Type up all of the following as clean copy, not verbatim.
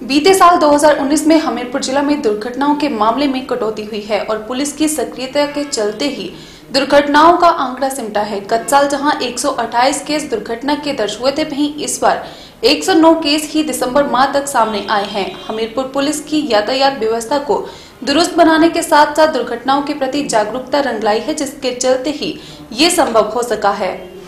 बीते साल 2019 में हमीरपुर जिला में दुर्घटनाओं के मामले में कटौती हुई है और पुलिस की सक्रियता के चलते ही दुर्घटनाओं का आंकड़ा सिमटा है। गत साल जहां 128 केस दुर्घटना के दर्ज हुए थे, वहीं इस बार 109 केस ही दिसंबर माह तक सामने आए हैं। हमीरपुर पुलिस की यातायात व्यवस्था को दुरुस्त बनाने के साथ साथ दुर्घटनाओं के प्रति जागरूकता रंग लाई है, जिसके चलते ही ये संभव हो सका है।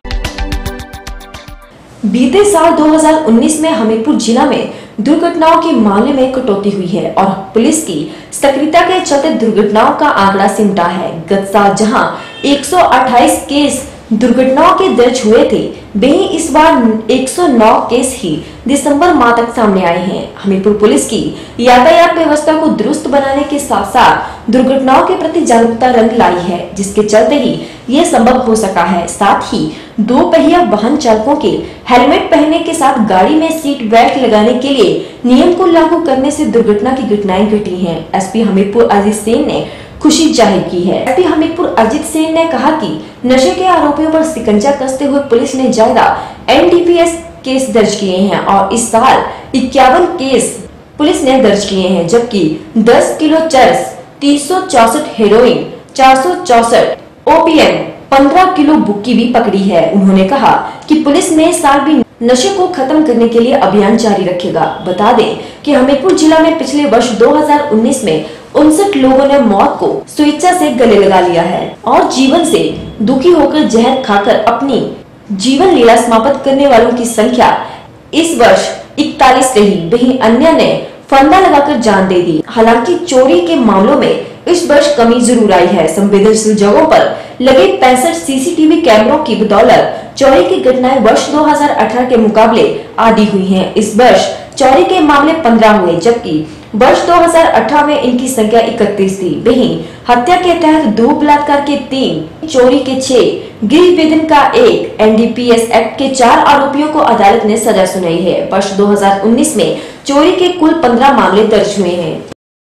बीते साल 2019 में हमीरपुर जिला में दुर्घटनाओं के मामले में कटौती हुई है और पुलिस की सक्रियता के चलते दुर्घटनाओं का आंकड़ा सिमटा है। गत साल जहां 128 केस दुर्घटनाओं के दर्ज हुए थे, वहीं इस बार 109 केस ही दिसंबर माह तक सामने आए हैं। हमीरपुर पुलिस की यातायात व्यवस्था को दुरुस्त बनाने के साथ साथ दुर्घटनाओं के प्रति जागरूकता रंग लाई है, जिसके चलते ही ये संभव हो सका है। साथ ही दो पहिया वाहन चालकों के हेलमेट पहनने के साथ गाड़ी में सीट बेल्ट लगाने के लिए नियम को लागू करने से दुर्घटना की घटनाएं घटी हैं। एसपी हमीरपुर अजीत सेन ने खुशी जाहिर की है। एसपी हमीरपुर अजीत सेन ने कहा कि नशे के आरोपियों पर शिकंजा कसते हुए पुलिस ने ज्यादा NDPS केस दर्ज किए हैं और इस साल 51 केस पुलिस ने दर्ज किए हैं, जबकि 10 किलो चरस, 364 हेरोइन, 464 OPM, 15 किलो बुक्की भी पकड़ी है। उन्होंने कहा कि पुलिस ने इस साल भी नशे को खत्म करने के लिए अभियान जारी रखेगा। बता दें कि हमीरपुर जिला में पिछले वर्ष 2019 में 59 लोगों ने मौत को स्वेच्छा से गले लगा लिया है और जीवन से दुखी होकर जहर खाकर अपनी जीवन लीला समाप्त करने वालों की संख्या इस वर्ष 41 रही। वहीं अन्य ने फंदा लगाकर जान दे दी। हालांकि चोरी के मामलों में इस वर्ष कमी जरूर आई है। संवेदनशील जगहों पर लगे 65 CCTV कैमरों की बदौलत चोरी की घटनाएं वर्ष 2018 के मुकाबले आधी हुई हैं। इस वर्ष चोरी के मामले 15 हुए, जबकि वर्ष 2018 में इनकी संख्या 31 थी। वहीं हत्या के तहत 2, बलात्कार के 3, चोरी के 6, गृहविधन का 1, NDPS एक्ट के 4 आरोपियों को अदालत ने सजा सुनाई है। वर्ष 2019 में चोरी के कुल 15 मामले दर्ज हुए हैं।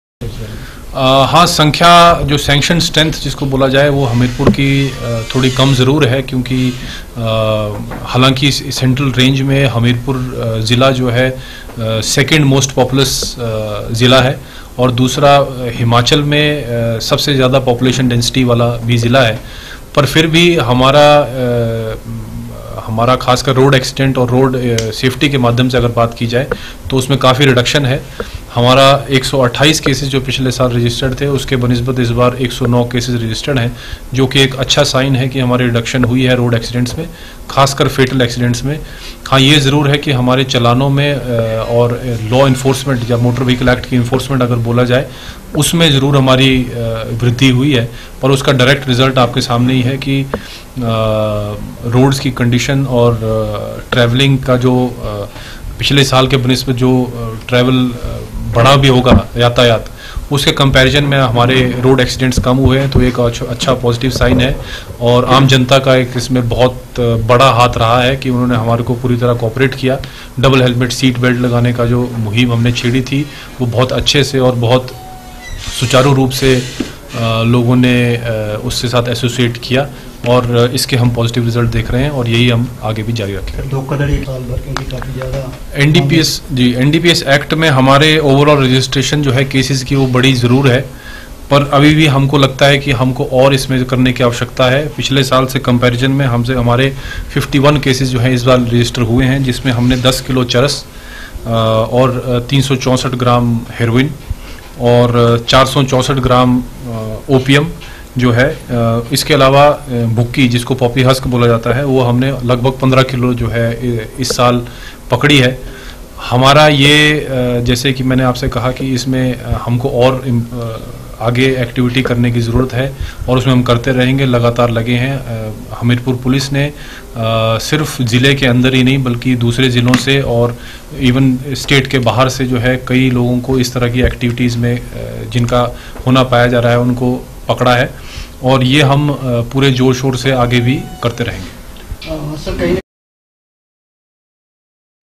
हाँ, संख्या जो सैंक्शन स्ट्रेंथ जिसको बोला जाए वो हमीरपुर की थोड़ी कम ज़रूर है, क्योंकि हालांकि सेंट्रल रेंज में हमीरपुर ज़िला जो है सेकंड मोस्ट पॉपुलस ज़िला है और दूसरा हिमाचल में सबसे ज़्यादा पॉपुलेशन डेंसिटी वाला भी ज़िला है। पर फिर भी हमारा खासकर रोड एक्सीडेंट और रोड सेफ्टी के माध्यम से अगर बात की जाए तो उसमें काफ़ी रिडक्शन है। हमारा 128 केसेस जो पिछले साल रजिस्टर्ड थे, उसके बनिस्बत इस बार 109 केसेस रजिस्टर्ड हैं, जो कि एक अच्छा साइन है कि हमारी रिडक्शन हुई है रोड एक्सीडेंट्स में, खासकर फेटल एक्सीडेंट्स में। हाँ, ये ज़रूर है कि हमारे चलानों में और लॉ इन्फोर्समेंट या मोटर व्हीकल एक्ट की इन्फोर्समेंट अगर बोला जाए उसमें ज़रूर हमारी वृद्धि हुई है, पर उसका डायरेक्ट रिजल्ट आपके सामने ही है कि रोड्स की कंडीशन और ट्रैवलिंग का जो पिछले साल के बनिस्बत जो ट्रैवल बढ़ा भी होगा यातायात, उसके कंपैरिजन में हमारे रोड एक्सीडेंट्स कम हुए हैं, तो एक अच्छा पॉजिटिव साइन है। और आम जनता का एक इसमें बहुत बड़ा हाथ रहा है कि उन्होंने हमारे को पूरी तरह कोऑपरेट किया। डबल हेलमेट सीट बेल्ट लगाने का जो मुहिम हमने छेड़ी थी वो बहुत अच्छे से और बहुत सुचारू रूप से लोगों ने उसके साथ एसोसिएट किया और इसके हम पॉजिटिव रिजल्ट देख रहे हैं और यही हम आगे भी जारी रखेंगे। धोखाधड़ी साल भर क्योंकि काफ़ी ज़्यादा NDPS एक्ट में हमारे ओवरऑल रजिस्ट्रेशन जो है केसेस की वो बड़ी ज़रूर है, पर अभी भी हमको लगता है कि हमको और इसमें करने की आवश्यकता है। पिछले साल से कंपैरिजन में हमारे 51 केसेस जो हैं इस बार रजिस्टर हुए हैं, जिसमें हमने 10 किलो चरस और 364 ग्राम हेरोइन और 464 ग्राम OPM जो है। इसके अलावा बुक्की जिसको पॉपी हस्क बोला जाता है, वो हमने लगभग 15 किलो जो है इस साल पकड़ी है। हमारा ये जैसे कि मैंने आपसे कहा कि इसमें हमको और आगे एक्टिविटी करने की ज़रूरत है और उसमें हम करते रहेंगे, लगातार लगे हैं। हमीरपुर पुलिस ने सिर्फ ज़िले के अंदर ही नहीं बल्कि दूसरे ज़िलों से और इवन स्टेट के बाहर से जो है कई लोगों को इस तरह की एक्टिविटीज़ में जिनका होना पाया जा रहा है उनको पकड़ा है और ये हम पूरे जोर शोर से आगे भी करते रहेंगे। सर, कहीं